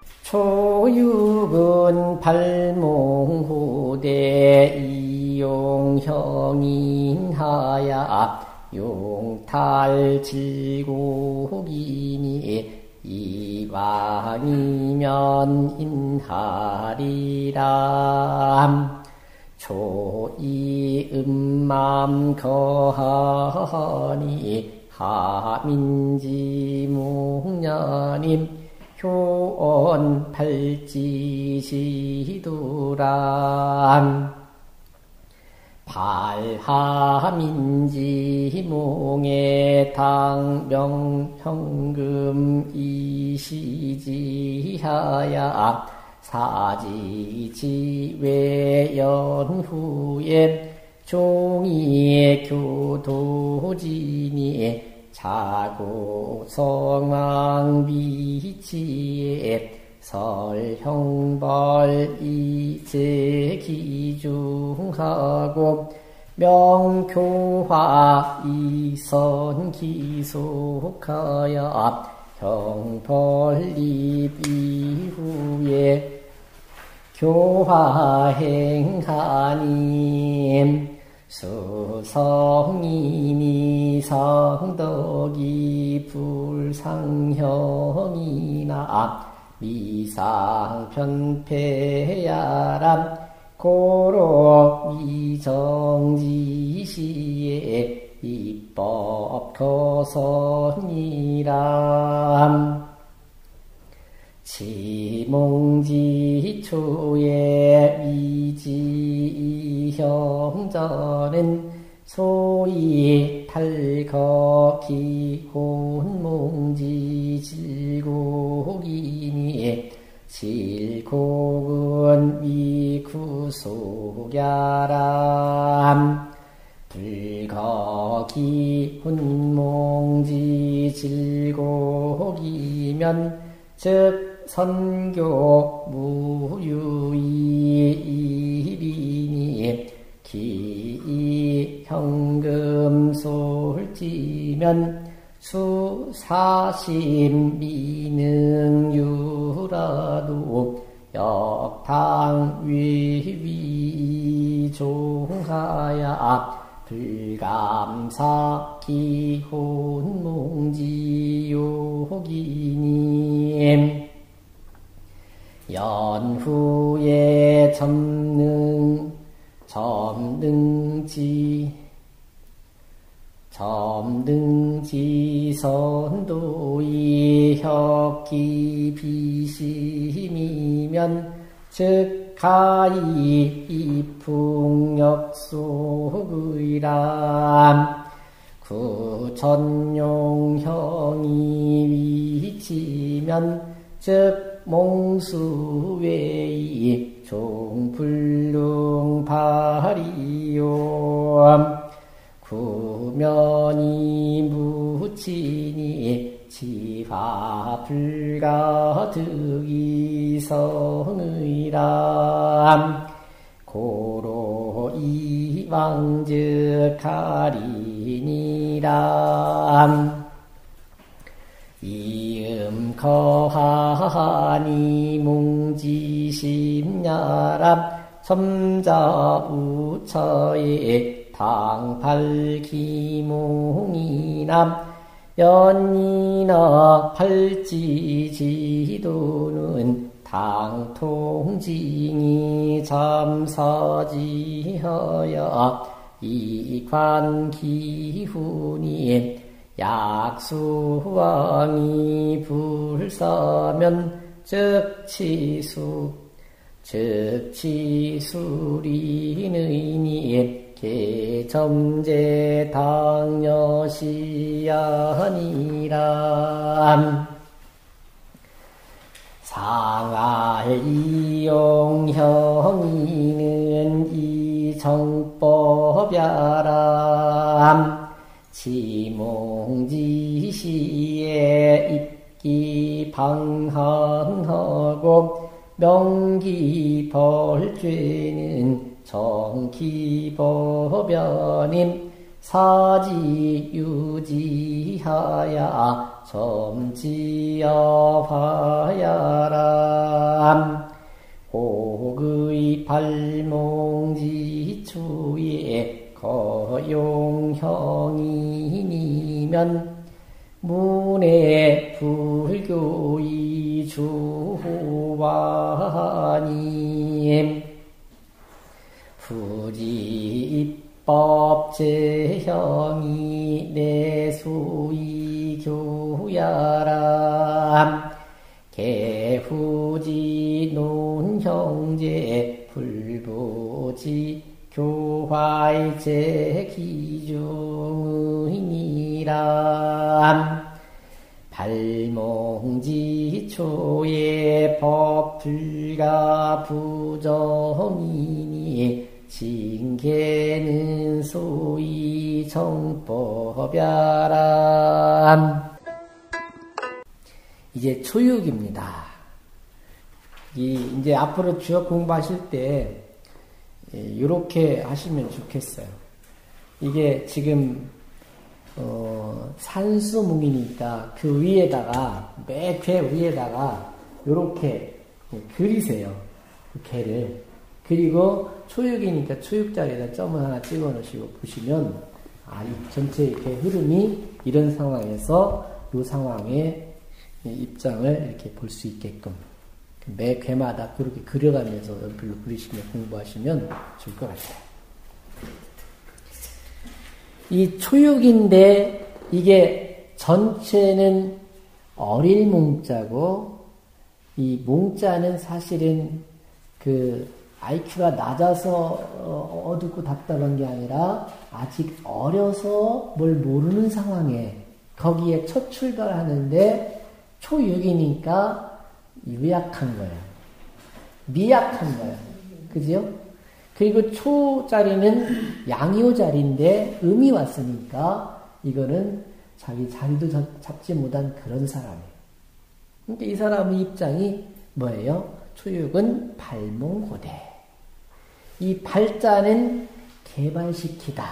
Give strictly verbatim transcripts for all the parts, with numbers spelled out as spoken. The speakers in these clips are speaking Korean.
초육은 발몽후대 이용형인하야 용탈질곡이니 이왕이면 인하리라. 초이음맘 거하니 하민지묵녀님 효온 발지시두람. 발하민지 몽해탕명 현금 이시지하야 사지지외연후에 종이의 교도진이 자구성왕비치에 설형벌 이제기중하고 명교화 이선기속하여 형벌립 이후에 교화행하님. 수성이니 성덕이 불상형이나 미상편패야람 고로 미정지시에 입법거선이람. 지몽지초의 미지형전은 소위 탈거기혼몽지 질곡이니 질곡은 위구속야람. 불거기혼몽지 질곡이면 즉 선교 무유이이리니 기현금 솔지면 수사심 미능유라도 역당 위위종하야 불감사 기혼몽지요기님. 연후에 점능 점능지 점능지 선도이 혁기 비심이면 즉 가히 이풍역속의람. 구천용형이 위치면 즉 몽수웨이 종불능파리요. 구면이 무치니 지화불가득이성의람. 고로 이왕즉하리니람. 이음거하니 몽지심야람. 점자우처에 당팔기몽이남. 연이나 팔지지도는 당통징이 잠사지하여 이관기훈이 약수왕이 불사면 즉치수 즉치수리느니 개점제 당여시아니람. 상알이용형이는 이정법야람. 지몽지시에 입기 방한하고 명기벌죄는 정기법연임. 사지유지하야 점지여봐야라. 혹의 발몽지추에 거용형이니면 문에 불교의 주와님 후지입법 제형이 내수의 교야람 개후지 논형제 불부지 교화의 제기중이니람 발몽지초의 법불가 부정이니 징계는 소위 정법야람. 이제 초육입니다. 이 이제 앞으로 주역 공부하실 때 이렇게 하시면 좋겠어요. 이게 지금 어, 산수뭉이니까 그 위에다가 매 개 위에다가 이렇게 그리세요. 그 개를. 그리고 초육이니까 초육자리에다 점을 하나 찍어 놓으시고 보시면 아, 이 전체 이렇게 흐름이 이런 상황에서 이 상황의 입장을 이렇게 볼 수 있게끔 매 괴마다 그렇게 그려가면서 연필로 그리시며 공부하시면 좋을 것 같아요. 이 초육인데 이게 전체는 어릴 몽자고 이 몽자는 사실은 그 아이큐가 낮아서 어둡고 답답한 게 아니라 아직 어려서 뭘 모르는 상황에 거기에 첫 출발하는데 초육이니까 유약한 거예요. 미약한 거예요. 그죠? 그리고 초자리는 양효자리인데 음이 왔으니까 이거는 자기 자리도 잡지 못한 그런 사람이에요. 그러니까 이 사람의 입장이 뭐예요? 초육은 발몽고대. 이 발자는 개발시키다.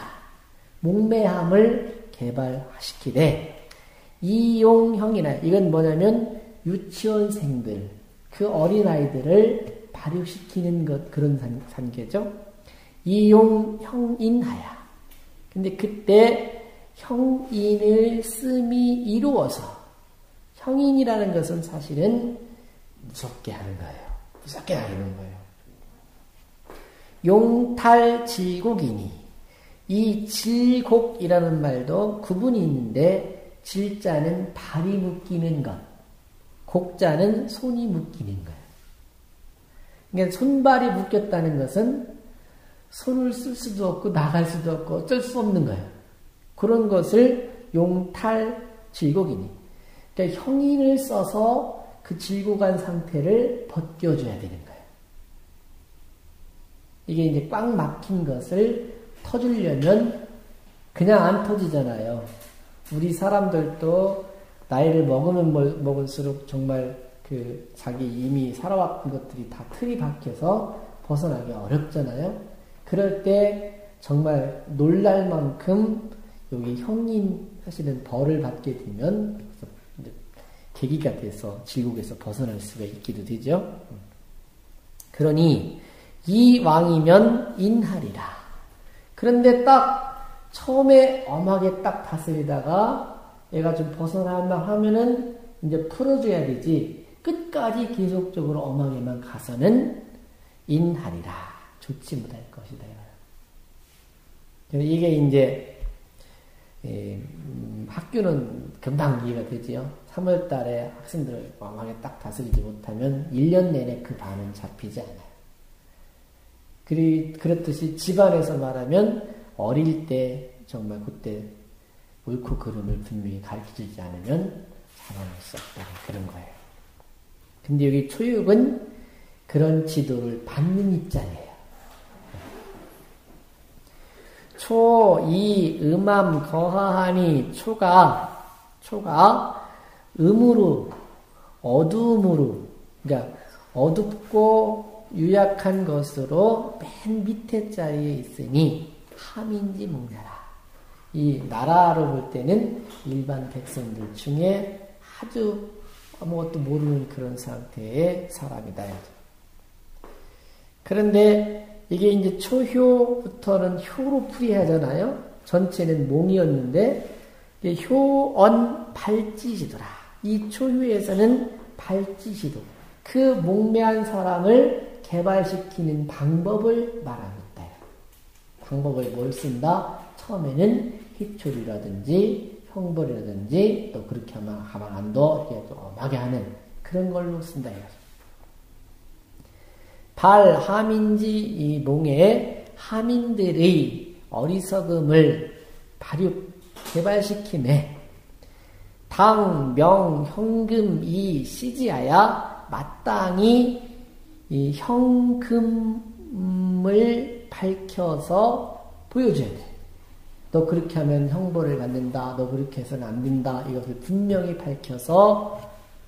목매함을 개발시키되 이용형이나 이건 뭐냐면 유치원생들 그 어린아이들을 발육시키는 것 그런 산, 산계죠. 이용형인하야. 근데 그때 형인을 씀이 이루어서 형인이라는 것은 사실은 무섭게 하는 거예요. 무섭게 하는 거예요. 용탈질곡이니 이 질곡이라는 말도 구분이 있는데 질자는 발이 묶이는 것, 곡자는 손이 묶이는 거예요. 그러니까 손발이 묶였다는 것은 손을 쓸 수도 없고 나갈 수도 없고 어쩔 수 없는 거예요. 그런 것을 용탈질곡이니. 그러니까 형인을 써서 그 질곡한 상태를 벗겨줘야 되는 거예요. 이게 이제 꽉 막힌 것을 터주려면 그냥 안 터지잖아요. 우리 사람들도 나이를 먹으면 먹을수록 정말 그 자기 이미 살아왔던 것들이 다 틀이 박혀서 벗어나기 어렵잖아요. 그럴 때 정말 놀랄 만큼 여기 형인 사실은 벌을 받게 되면 계기가 돼서 질곡에서 벗어날 수가 있기도 되죠. 그러니 이 왕이면 인하리라. 그런데 딱 처음에 엄하게 딱 다스리다가 얘가 좀 벗어나만 하면은 이제 풀어줘야 되지. 끝까지 계속적으로 엄하게만 가서는 인하리라. 좋지 못할 것이다. 이게 이제 예, 음, 학교는 금방 이해가 되지요. 삼월 달에 학생들을 엄하게 딱 다스리지 못하면 일 년 내내 그 반은 잡히지 않아요. 그리, 그렇듯이 집안에서 말하면 어릴 때 정말 그때 옳고 그름을 분명히 가르쳐주지 않으면 자라날 수 없다. 그런 거예요. 근데 여기 초육은 그런 지도를 받는 입장이에요. 초, 이, 음암, 거하하니, 초가, 초가 음으로, 어두움으로, 그러니까 어둡고 유약한 것으로 맨 밑에 자리에 있으니 함인지 몽나라. 이 나라로 볼 때는 일반 백성들 중에 아주 아무것도 모르는 그런 상태의 사람이다. 그런데 이게 이제 초효부터는 효로 풀이하잖아요. 전체는 몽이었는데 효언 발지시도라. 이 초효에서는 발지시도, 그 몽매한 사람을 개발시키는 방법을 말합니다. 방법을 뭘 쓴다? 처음에는 희초리라든지 형벌이라든지 또 그렇게 하면 하방안도 이렇게 또 엄하게 하는 그런 걸로 쓴다. 발 하민지 이 몽에 하민들의 어리석음을 발육 개발시킴에 당, 명, 현금 이 시지하야 마땅히 이 현금을 밝혀서 보여줘야 돼. 너 그렇게 하면 형벌을 받는다. 너 그렇게 해서는 안 된다. 이것을 분명히 밝혀서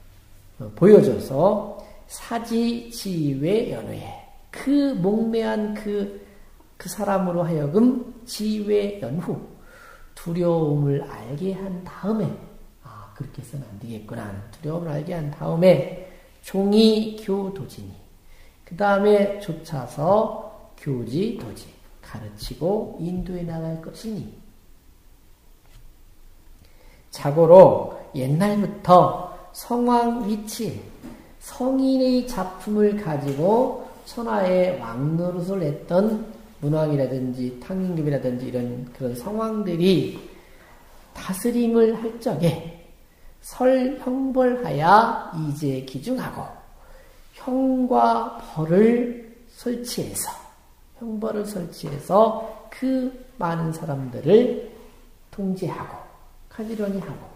보여줘서 사지 지외 연후에 그 몽매한 그, 그 사람으로 하여금 지외 연후 두려움을 알게 한 다음에 아 그렇게 해서는 안 되겠구나. 두려움을 알게 한 다음에 종이 교도지니 그 다음에 쫓아서 교지 도지 가르치고 인도해 나갈 것이니 자고로 옛날부터 성왕 위치 성인의 작품을 가지고 천하에 왕노릇을 했던 문왕이라든지 탕임금이라든지 이런 그런 성왕들이 다스림을 할 적에 설 형벌하야 이제 기중하고 형과 벌을 설치해서 형벌을 설치해서 그 많은 사람들을 통제하고 가지런히 하고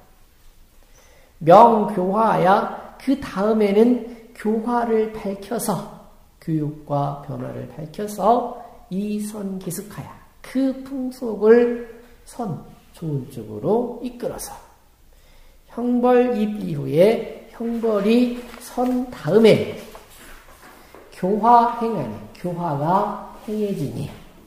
명교화하야 그 다음에는 교화를 밝혀서 교육과 변화를 밝혀서 이선기숙하야 그 풍속을 선 좋은 쪽으로 이끌어서 형벌입 이후에 형벌이 선 다음에 교화 행하니 교화가 행해지니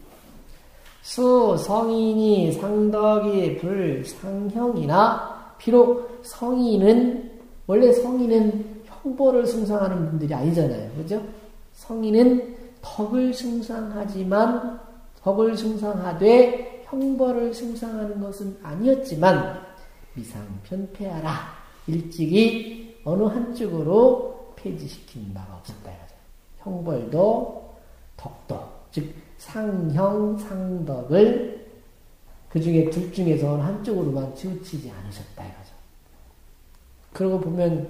수 성인이 상덕이 불상형이나 비록 성인은 원래 성인은 형벌을 숭상하는 분들이 아니잖아요. 그죠? 성인은 덕을 숭상하지만 덕을 숭상하되 형벌을 숭상하는 것은 아니었지만 미상편폐하라. 일찍이 어느 한쪽으로 폐지시킨 바가 없었다. 형벌도 덕도 즉 상형 상덕을 그 중에 둘 중에서 한쪽으로만 치우치지 않으셨다. 이거죠. 그러고 보면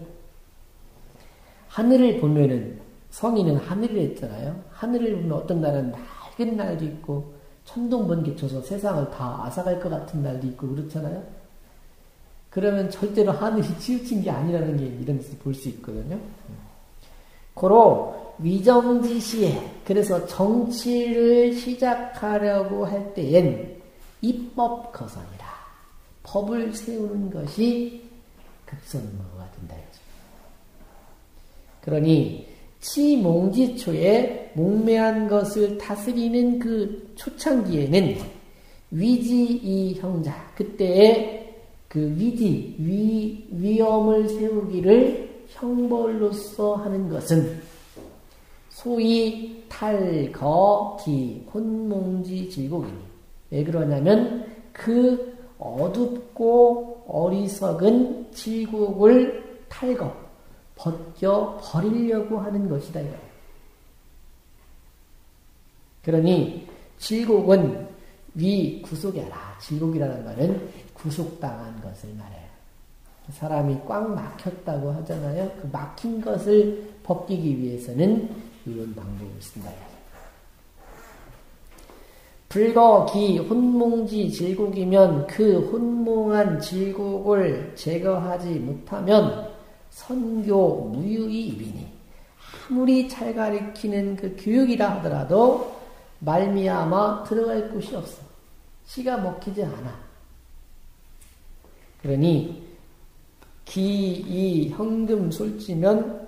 하늘을 보면은 성인은 하늘을 했잖아요. 하늘을 보면 어떤 날은 맑은 날도 있고 천둥번개 쳐서 세상을 다 앗아갈 것 같은 날도 있고 그렇잖아요. 그러면 절대로 하늘이 치우친 게 아니라는 게 이런 데서 볼 수 있거든요. 고로 위정지시에 그래서 정치를 시작하려고 할 때엔 입법 거선이라 법을 세우는 것이 급선무가 된다. 그러니 치몽지초에 몽매한 것을 다스리는 그 초창기에는 위지이 형자 그때의 그 위지 위 위엄을 세우기를 형벌로서 하는 것은 소위 탈, 거, 기, 혼몽지 질곡이니 왜 그러냐면 그 어둡고 어리석은 질곡을 탈거 벗겨 버리려고 하는 것이다. 그러니 질곡은 위 구속해라. 질곡이라는 말은 구속당한 것을 말해요. 사람이 꽉 막혔다고 하잖아요. 그 막힌 것을 벗기기 위해서는 이런 방법을 쓴다. 불거, 기, 혼몽지, 질곡이면 그 혼몽한 질곡을 제거하지 못하면 선교 무유의 입이니 아무리 잘 가리키는 그 교육이라 하더라도 말미암아 들어갈 곳이 없어. 씨가 먹히지 않아. 그러니 기, 이, 현금 솔지면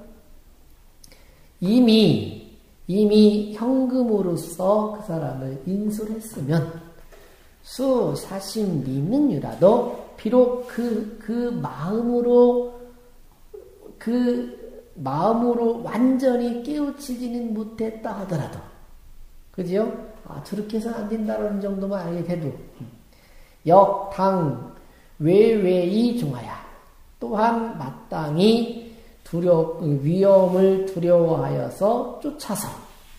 이미 이미 현금으로서 그 사람을 인술했으면 수, 사심, 미능유라도 비록 그, 그 마음으로 그 마음으로 완전히 깨우치지는 못했다 하더라도, 그죠? 아, 저렇게 해서는 안 된다는 정도만 알게 돼도, 역, 당, 외외이 중하야. 또한 마땅히 두려, 위험을 두려워하여서 쫓아서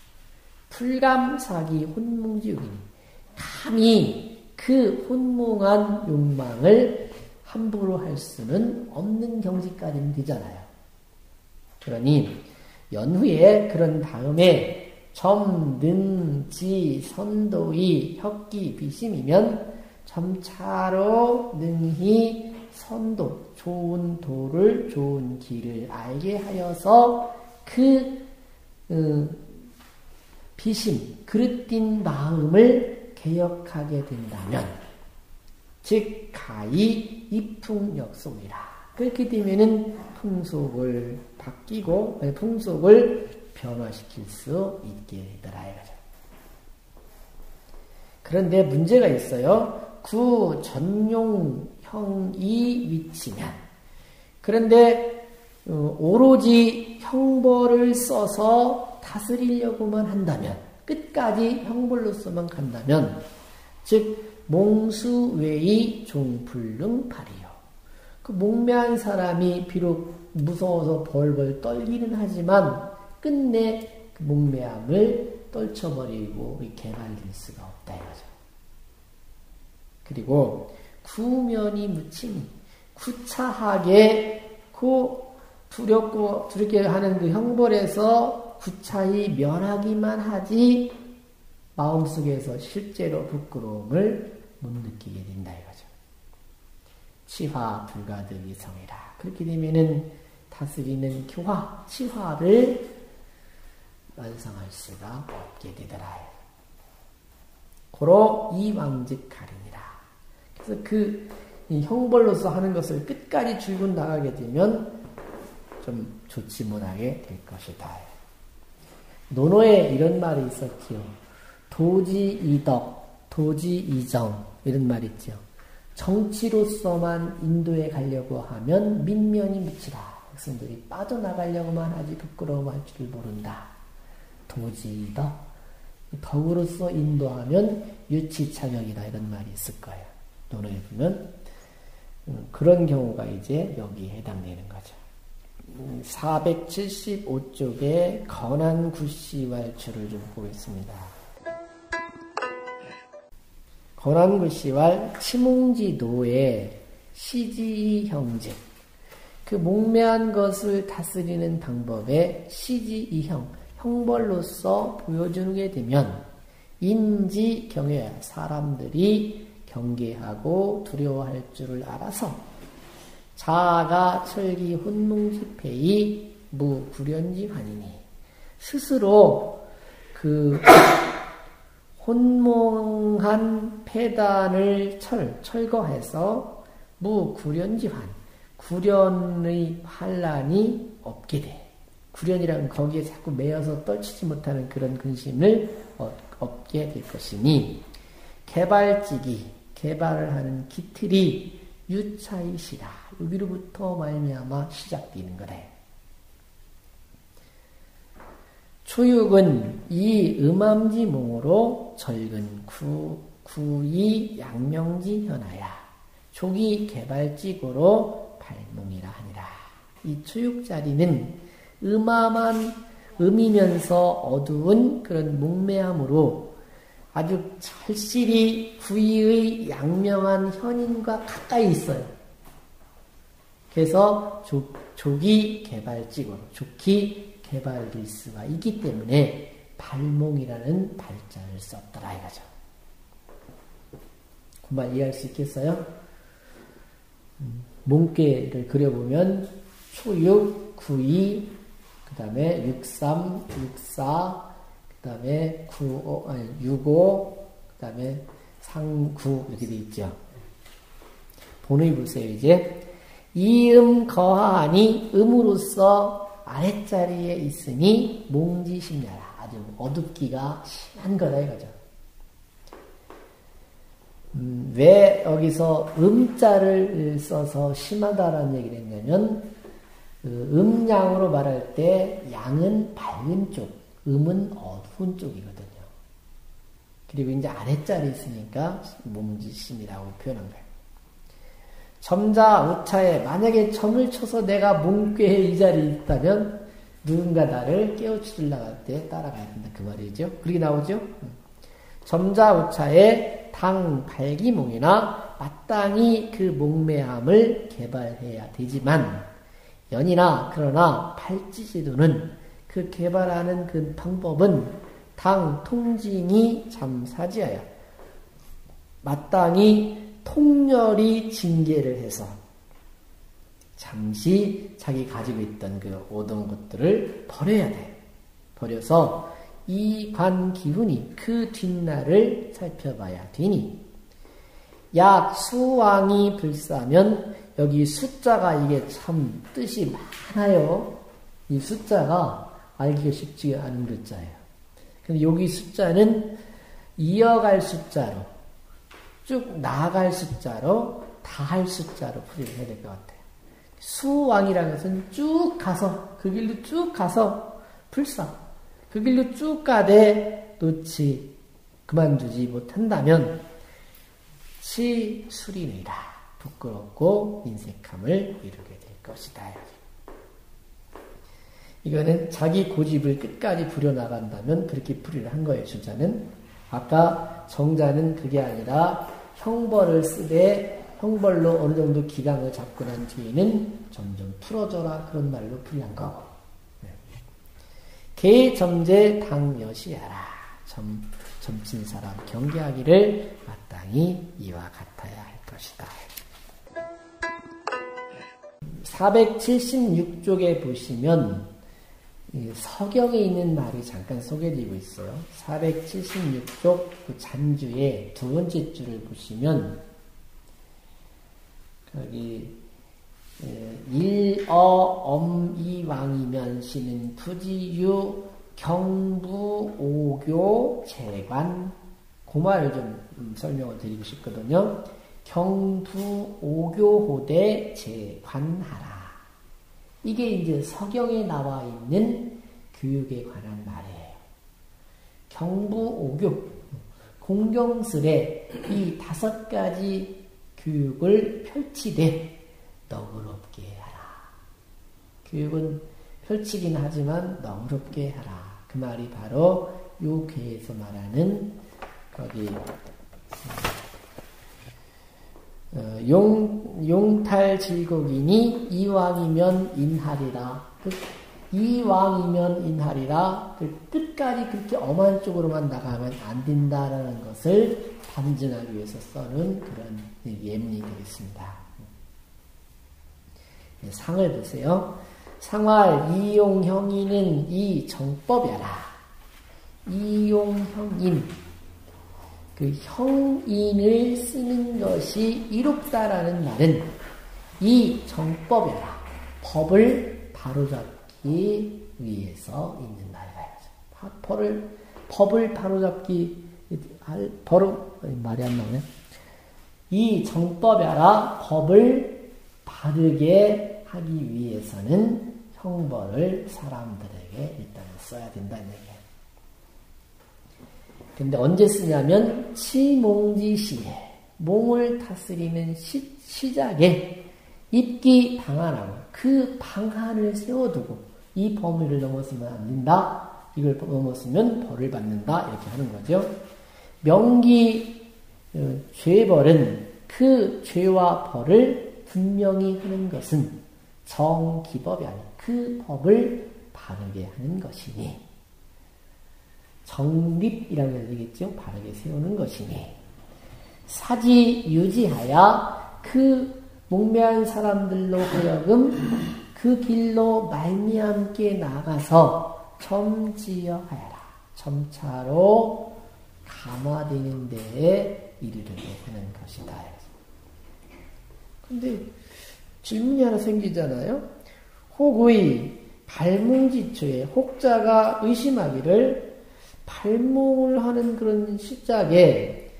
풀감사기 혼몽지욕이니 감히 그 혼몽한 욕망을 함부로 할 수는 없는 경지까지는 되잖아요. 그러니 연후에 그런 다음에 점, 능, 지, 선도의 혁기, 비심이면 점차로 능히 선도, 좋은 도를, 좋은 길을 알게 하여서 그 음, 비심, 그릇된 마음을 개혁하게 된다면 즉 가히 이풍역속이라. 그렇게 되면은 풍속을 바뀌고 풍속을 변화시킬 수 있게 되더라 이거죠. 그런데 문제가 있어요. 구 전용형이 위치면, 그런데 오로지 형벌을 써서 다스리려고만 한다면, 끝까지 형벌로서만 간다면, 즉 몽수외의 종불능팔이요. 그 목매한 사람이 비록 무서워서 벌벌 떨기는 하지만 끝내 그 목매함을 떨쳐버리고 개발될 수가 없다 이거죠. 그리고 구면이 묻히니 구차하게 그 두렵고 두렵게 하는 그 형벌에서 구차히 면하기만 하지 마음속에서 실제로 부끄러움을 못 느끼게 된다 이거죠. 치화 불가득이 성이라. 그렇게 되면은 다스리는 교화, 치화를 완성할 수가 없게 되더라. 고로 이왕직 가리니라. 그래서 그 형벌로서 하는 것을 끝까지 줄곧 나가게 되면 좀 좋지 못하게 될 것이다. 논어에 이런 말이 있었지요. 도지이덕, 도지이정 이런 말 있죠. 정치로서만 인도에 가려고 하면 민면이 묻히다. 백성들이 빠져나가려고만 하지 부끄러워할 줄 모른다. 도지이덕, 덕으로서 인도하면 유치차명이다 이런 말이 있을 거예요. 논어에 보면 그런 경우가 이제 여기에 해당되는 거죠. 사백칠십오 쪽에 건안구시왈추를 좀 보겠습니다. 건안구시왈 치몽지도의 시지이형즉, 그 목매한 것을 다스리는 방법의 시지이형, 형벌로서 보여주게 되면 인지 경외, 사람들이 경계하고 두려워할 줄을 알아서 자아가 철기 혼몽지폐의 무구련지환이니, 스스로 그 혼몽한 폐단을 철, 철거해서 무구련지환, 구련의 환란이 없게 돼. 구련이라는 거기에 자꾸 매여서 떨치지 못하는 그런 근심을 얻게 될 것이니, 개발직이, 개발을 하는 기틀이 유차이시라. 여기로부터 말미암아 시작되는 거래. 초육은 이 음암지몽으로 절근 구, 구이 양명지 현하야. 족이 개발직으로 발몽이라 하니라. 이 초육자리는 음암한, 음이면서 어두운 그런 목매함으로 아주 절실히 구이의 양명한 현인과 가까이 있어요. 그래서 족, 족이 개발직으로, 족이 개발될 수가 있기 때문에 발몽이라는 발자를 썼더라 이거죠. 그 말 이해할 수 있겠어요? 몽개를 그려보면 초육, 구이, 그 다음에 육삼, 육사, 그 다음에 구오, 아니, 육오, 그 다음에 상구 이렇게 되어 있죠. 본의 보세요. 이제 이음 거하니 음으로써 아랫자리에 있으니 몽지심야라. 아주 어둡기가 심한 거다 이거죠. 음, 왜 여기서 음자를 써서 심하다라는 얘기를 했냐면 음양으로 말할 때 양은 밝은 쪽, 음은 어두운 쪽이거든요. 그리고 이제 아랫자리 있으니까 몸지심이라고 표현한 거예요. 점자 우차에 만약에 점을 쳐서 내가 몸꾀에 이 자리에 있다면 누군가 나를 깨우치려 나갈 때 따라가야 된다. 그 말이죠. 그렇게 나오죠. 점자 우차에 당 발기몽이나 마땅히 그 목매함을 개발해야 되지만 연이나 그러나 팔찌지도는 그 개발하는 그 방법은 당 통징이 잠사지하여 마땅히 통렬히 징계를 해서 잠시 자기 가지고 있던 그 오던 것들을 버려야 돼. 버려서 이 관 기훈이 그 뒷날을 살펴봐야 되니 약 수왕이 불사면 여기 숫자가 이게 참 뜻이 많아요. 이 숫자가 알기가 쉽지 않은 글자예요. 근데 여기 숫자는 이어갈 숫자로 쭉 나아갈 숫자로 다할 숫자로 풀이를 해야 될 것 같아요. 수왕이라는 것은 쭉 가서 그 길로 쭉 가서 불사 그 길로 쭉 가되 놓지 그만두지 못한다면 치수리느라 부끄럽고 인색함을 이루게 될 것이다. 이거는 자기 고집을 끝까지 부려나간다면 그렇게 풀이를 한 거예요. 주자는. 아까 정자는 그게 아니라 형벌을 쓰되 형벌로 어느 정도 기강을 잡고 난 뒤에는 점점 풀어줘라 그런 말로 풀이한 거고. 개점제 당여시하라. 점, 점친 사람 경계하기를 마땅히 이와 같아야 할 것이다. 사백칠십육 쪽에 보시면 서경에 있는 말이 잠깐 소개되고 있어요. 사백칠십육 쪽 그 잔주의 두 번째 줄을 보시면 거기 일어 엄이왕이면 시는 부지유 경부 오교 재관 그 말을 좀 설명을 드리고 싶거든요. 경부 오교호대 재관하라. 이게 이제 서경에 나와 있는 교육에 관한 말이에요. 경부 오교 공경스레 이 다섯 가지 교육을 펼치되 너그럽게 하라. 교육은 펼치긴 하지만 너그럽게 하라. 그 말이 바로 요 괴에서 말하는 거기 어, 용, 용탈 질곡이니 이왕이면 인하리라. 그, 이왕이면 인하리라. 그 끝까지 그렇게 엄한 쪽으로만 나가면 안 된다라는 것을 반증하기 위해서 써는 그런 예문이 되겠습니다. 네, 상을 보세요. 상활 이용형인은 이 정법야라. 이용형인 그 형인을 쓰는 것이 이롭다라는 말은 이 정법이라 법을 바로잡기 위해서 있는 말이다. 법을 법을 바로잡기 할 바로 말이 안 나오네. 이 정법이라 법을 바르게 하기 위해서는 형벌을 사람들에게 일단 써야 된다는 얘기예요. 근데 언제 쓰냐면 치몽지시에 몽을 다스리는 시, 시작에 입기 방한하고 그 방한을 세워두고 이 범위를 넘어서면 안 된다. 이걸 넘어서면 벌을 받는다. 이렇게 하는 거죠. 명기 어, 죄벌은 그 죄와 벌을 분명히 하는 것은 정기법이 아닌 그 법을 바르게 하는 것이니 정립이라고 해야 되겠죠. 바르게 세우는 것이니 사지 유지하여 그 목매한 사람들로 하여금 그 길로 말미암게 나가서 점지어하여라. 점차로 감화되는 데에 이르르게 하는 것이다. 근데 질문이 하나 생기잖아요. 혹의 발몽지초에 혹자가 의심하기를 발몽을 하는 그런 시작에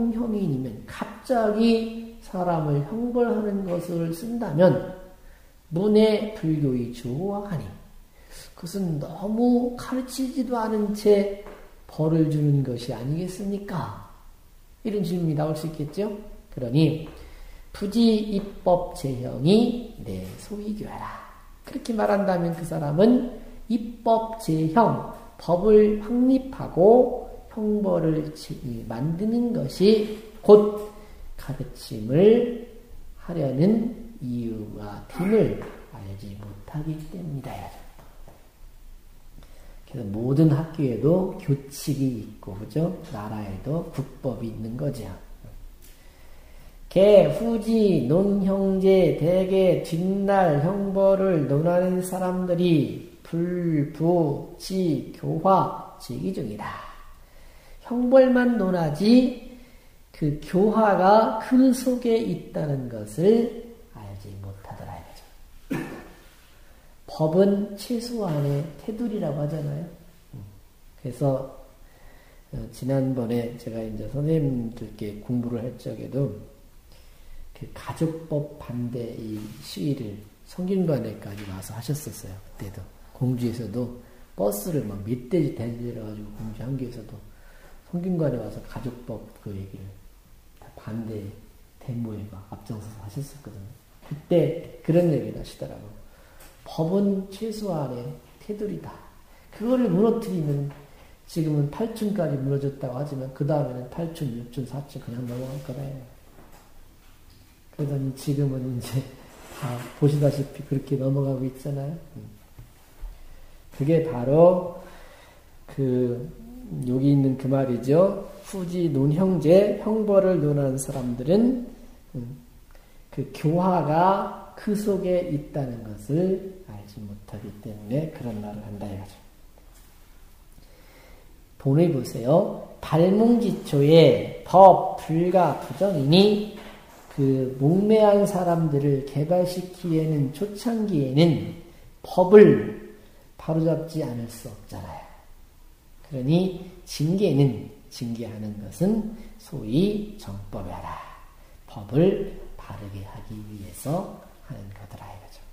거용형이면 갑자기 사람을 형벌하는 것을 쓴다면 문의 불교의 주호와 하니 그것은 너무 가르치지도 않은 채 벌을 주는 것이 아니겠습니까? 이런 질문이 나올 수 있겠죠? 그러니 부지 입법 제형이 내 소위교하라. 그렇게 말한다면 그 사람은 입법 제형, 법을 확립하고 형벌을 만드는 것이 곧 가르침을 하려는 이유가 됨을 알지 못하기 때문이다. 그래서 모든 학교에도 교칙이 있고, 그죠? 나라에도 국법이 있는 거죠. 개, 후지, 논형제, 대개, 뒷날, 형벌을 논하는 사람들이 불, 부, 지, 교화, 지기 중이다. 형벌만 논하지 그 교화가 그 속에 있다는 것을 알지 못하더라 이거죠. 법은 최소한의 테두리라고 하잖아요. 그래서 지난번에 제가 이제 선생님들께 공부를 할 적에도 그 가족법 반대 이 시위를 성균관에까지 와서 하셨었어요. 그때도 공주에서도 버스를 막 몇 대지 달려가지고 공주 한교에서도 성균관에 와서 가족법 그 얘기를 다 반대 데모에 막 앞장서서 하셨었거든요. 그때 그런 얘기를 하시더라고요. 법은 최소한의 테두리다. 그거를 무너뜨리면 지금은 팔 층까지 무너졌다고 하지만 그 다음에는 팔 층, 육 층, 사 층 그냥 넘어갈 거래요. 그러더니 지금은 이제 다 보시다시피 그렇게 넘어가고 있잖아요. 그게 바로 그 여기 있는 그 말이죠. 후지 논형제 형벌을 논하는 사람들은 그 교화가 그 속에 있다는 것을 알지 못하기 때문에 그런 말을 한다 이거죠. 본을 보세요. 발몽지초에 법, 불가, 부정이니 그 목매한 사람들을 개발시키기에는 초창기에는 법을 바로잡지 않을 수 없잖아요. 그러니 징계는 징계하는 것은 소위 정법이라 법을 바르게 하기 위해서 하는 거더라 이거죠.